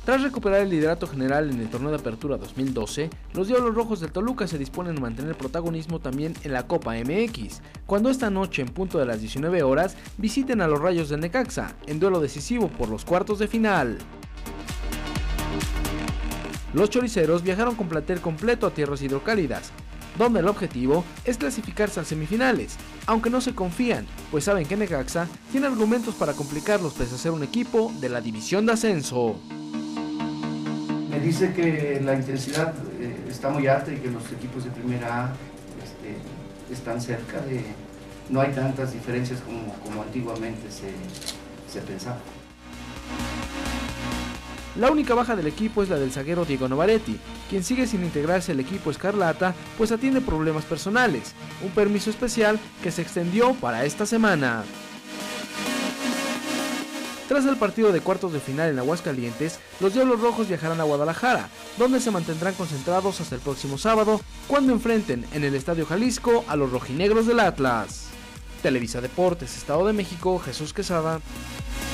Tras recuperar el liderato general en el torneo de apertura 2012, los Diablos Rojos del Toluca se disponen a mantener protagonismo también en la Copa MX, cuando esta noche en punto de las 19 horas visiten a los Rayos del Necaxa, en duelo decisivo por los cuartos de final. Los choriceros viajaron con plantel completo a tierras hidrocálidas, donde el objetivo es clasificarse a semifinales, aunque no se confían, pues saben que Necaxa tiene argumentos para complicarlos pese a ser un equipo de la división de ascenso. Me dice que la intensidad está muy alta y que los equipos de primera A están cerca de... No hay tantas diferencias como antiguamente se pensaba. La única baja del equipo es la del zaguero Diego Novaretti, quien sigue sin integrarse al equipo escarlata pues atiende problemas personales, un permiso especial que se extendió para esta semana. Tras el partido de cuartos de final en Aguascalientes, los Diablos Rojos viajarán a Guadalajara, donde se mantendrán concentrados hasta el próximo sábado, cuando enfrenten en el Estadio Jalisco a los rojinegros del Atlas. Televisa Deportes, Estado de México, Jesús Quesada.